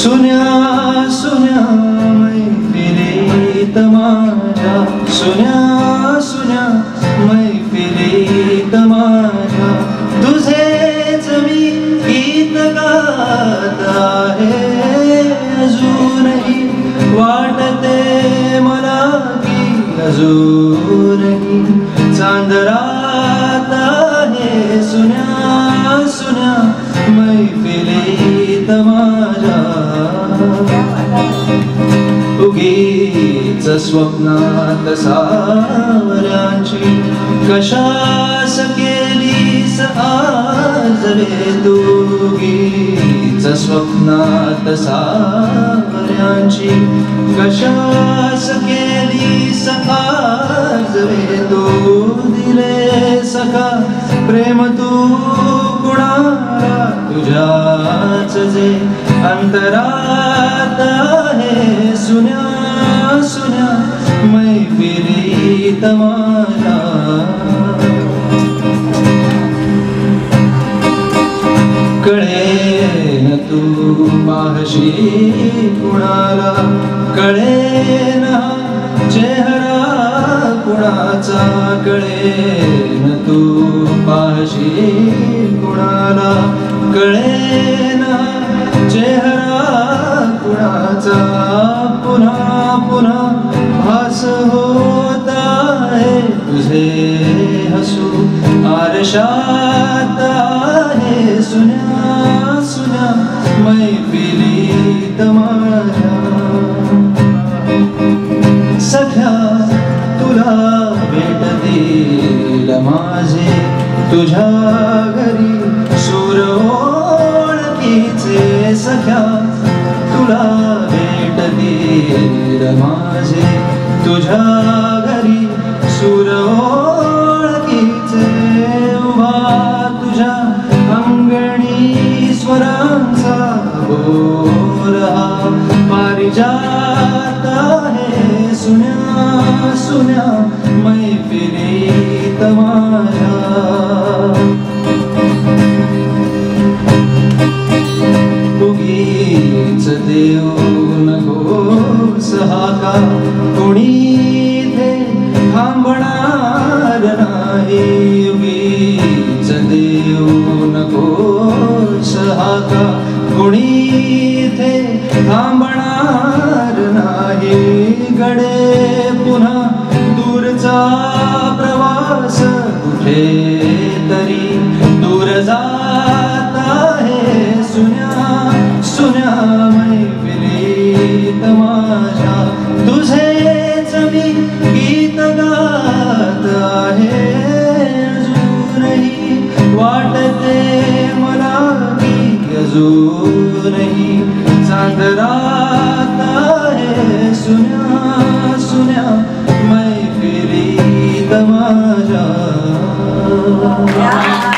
सुन्या सुन्या मैफिलीत माझ्या, सुन्या सुन्या मैफिलीत माझ्या, तुझेच मी गीत गात आहे. अजूनही वाटते मला की अजूनही चांद रात आहे. सुन्या सुन्या मैफिलीत माझ्या, उगीच स्वप्नात सावऱ्यांची कशास केलीस आज रे तू. उगीच स्वप्नात सावऱ्यांची कशास केलीस आज रे तू. दिले सखा प्रेम तू कुणाला, तुझ्याच जे अंतरात आहे. सुन्या सुन्या मैफिलीत माझ्या, कळेन तू पाहशी कुणाला, कळेन चेहरा कुणाचा, कळेन तू पाहशी कुणाला, कळेन चेहरा कुणाचा. पुन्हा पुन्हा भास होत आहे तुझे हसू आरशात आहे. सुन्या सुन्या मैफिलीत माझ्या, सख्या तुला भेटतील माझे तुझ्या घरी सूर ओळखीचे. सख्या तुला भेटतील माझे तुझ्या घरी सूर ओळखीचे. उभा तुझ्या अंगणी स्वरांचा बोर हा पारिजात आहे. सुन्या सुन्या मैफिलीत माझ्या, उगीच देऊ नकोस हाका, कुणी इथे थांबणार नाही. उगीच देऊ नकोस हाका, कुणी इथे थांबणार नाही. गडे पुन्हा दूरचा प्रवास कुठे तरी दूर जात आहे. सुन्या सुन्या मैफिलीत माझ्या, तुझेच मी गीत गात आहे. अजूनही वाटते मला की अजूनही चांद रात आहे. सुन्या सुन्या मैफिलीत माझ्या.